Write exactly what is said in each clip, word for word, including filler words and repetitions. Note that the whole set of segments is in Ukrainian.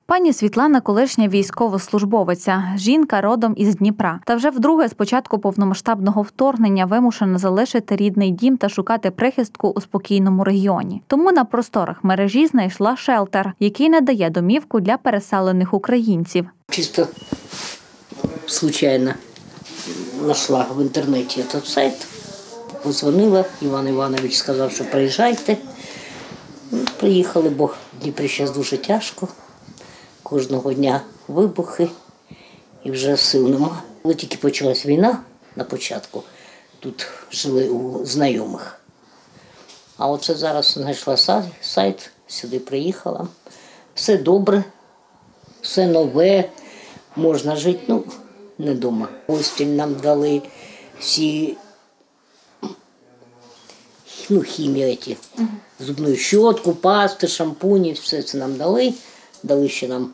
Пані Світлана – колишня військовослужбовиця. Жінка родом із Дніпра. Та вже вдруге з початку повномасштабного вторгнення вимушена залишити рідний дім та шукати прихистку у спокійному регіоні. Тому на просторах мережі знайшла шелтер, який надає домівку для переселених українців. Чисто случайно знайшла в інтернеті цей сайт. Позвонила, Іван Іванович сказав, що приїжджайте. Приїхали, бо в Дніпрі зараз дуже тяжко. Кожного дня вибухи і вже сил нема. Коли тільки почалась війна на початку, тут жили у знайомих. А оце зараз знайшла сайт, сюди приїхала. Все добре, все нове, можна жити, ну, не вдома. Постіль нам дали, всі, ну, хімію, ці, зубну щотку, пасти, шампуні, все це нам дали. Дали ще нам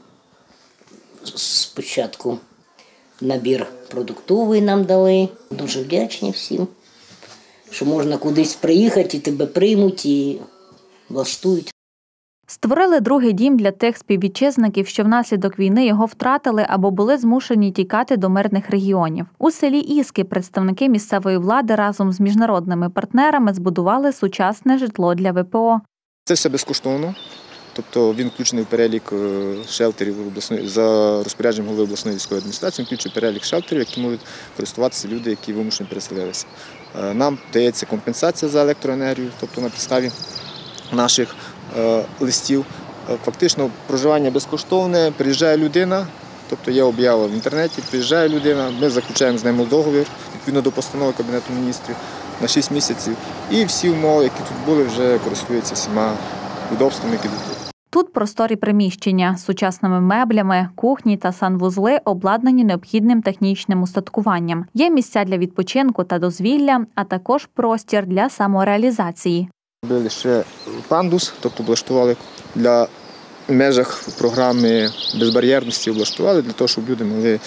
спочатку набір продуктовий нам дали. Дуже вдячні всім, що можна кудись приїхати і тебе приймуть і влаштують. Створили другий дім для тих співвітчизників, що внаслідок війни його втратили або були змушені тікати до мирних регіонів. У селі Іски представники місцевої влади разом з міжнародними партнерами збудували сучасне житло для ВПО. Це все безкоштовно. Тобто він включений в перелік шелтерів обласної, за розпорядженням голови обласної військової адміністрації, він включує перелік шелтерів, які можуть користуватися люди, які вимушено переселилися. Нам дається компенсація за електроенергію, тобто на підставі наших листів. Фактично проживання безкоштовне, приїжджає людина, тобто є об'ява в інтернеті, приїжджає людина, ми заключаємо з ними договір, відповідно до постанови Кабінету міністрів, на шість місяців. І всі умови, які тут були, вже користуються всіма удобствами, які тут. Тут просторі приміщення з сучасними меблями, кухні та санвузли обладнані необхідним технічним устаткуванням. Є місця для відпочинку та дозвілля, а також простір для самореалізації. Робили ще пандус, тобто облаштували для в межах програми безбар'єрності, облаштували для того, щоб люди могли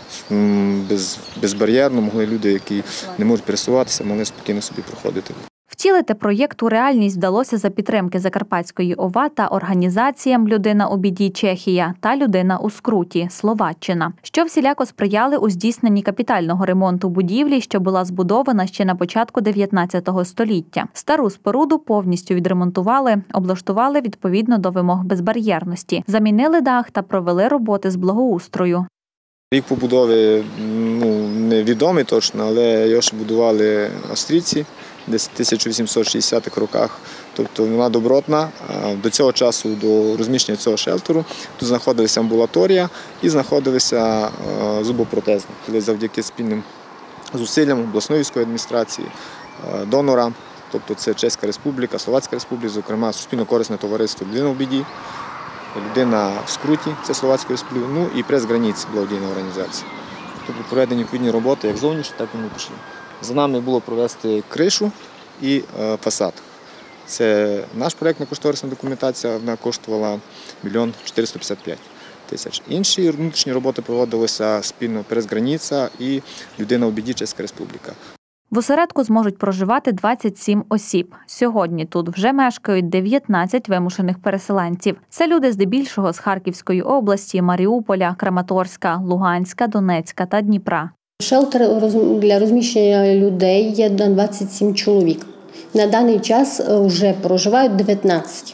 без, безбар'єрно, могли люди, які не можуть пересуватися, могли спокійно собі проходити. Втілити проєкт у реальність вдалося за підтримки Закарпатської ОВА та організаціям «Людина у біді» Чехія та «Людина у скруті» Словаччина, що всіляко сприяли у здійсненні капітального ремонту будівлі, що була збудована ще на початку дев'ятнадцятого століття. Стару споруду повністю відремонтували, облаштували відповідно до вимог безбар'єрності, замінили дах та провели роботи з благоустрою. Рік побудови ну, невідомий точно, але його ще будували австрійці десь в тисяча вісімсот шістдесятих роках. Тобто вона добротна. До цього часу, до розміщення цього шелтеру, тут знаходилася амбулаторія і знаходилися зубопротези. Завдяки спільним зусиллям обласної військової адміністрації, донора, тобто це Чеська Республіка, Словацька Республіка, зокрема суспільно-корисне товариство «Людина у біді», «Людина в скруті», це Словацька Республіка, ну і «Прес-Граніц» благодійна організація. Тобто проведені відповідні роботи як зовнішні, так і внутрішні. За нами було провести кришу і фасад. Це наш проєктно-кошторисна документація, вона коштувала мільйон чотириста п'ятдесят п'ять тисяч. Інші внутрішні роботи проводилися спільно «Прес-Граніца» і «Людина у біді» Чеська Республіка. В осередку зможуть проживати двадцять сім осіб. Сьогодні тут вже мешкають дев'ятнадцять вимушених переселенців. Це люди здебільшого з Харківської області, Маріуполя, Краматорська, Луганська, Донецька та Дніпра. Шелтер для розміщення людей є на двадцять сім чоловік. На даний час вже проживають дев'ятнадцять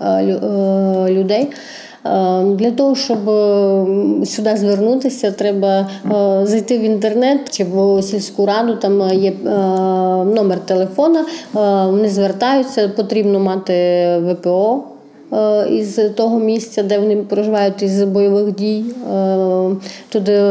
людей. Для того, щоб сюди звернутися, треба зайти в інтернет чи в сільську раду, там є номер телефона, вони звертаються, потрібно мати ВПО із того місця, де вони проживають, із бойових дій. Туди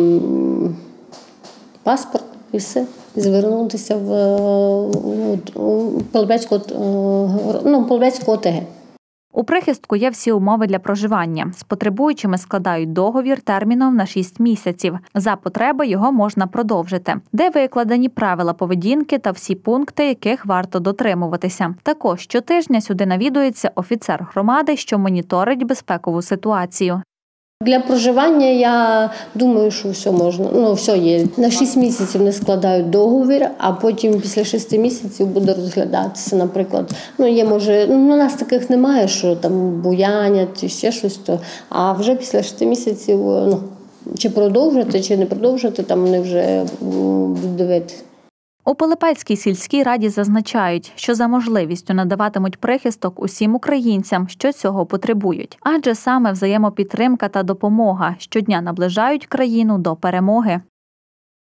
паспорт і все, звернутися в Половецьку ну, Половецьку ОТГ. У прихистку є всі умови для проживання. З потребуючими складають договір терміном на шість місяців. За потреби його можна продовжити, де викладені правила поведінки та всі пункти, яких варто дотримуватися. Також щотижня сюди навідується офіцер громади, що моніторить безпекову ситуацію. Для проживання я думаю, що все можна. Ну, все є. На шість місяців не складають договір, а потім після шести місяців буде розглядатися, наприклад. Ну, є, може, ну, у нас таких немає, що там буянять чи ще щось, то, а вже після шести місяців, ну, чи продовжити, чи не продовжити, там вони вже будуть дивитися. У Пилипецькій сільській раді зазначають, що за можливістю надаватимуть прихисток усім українцям, що цього потребують. Адже саме взаємопідтримка та допомога щодня наближають країну до перемоги.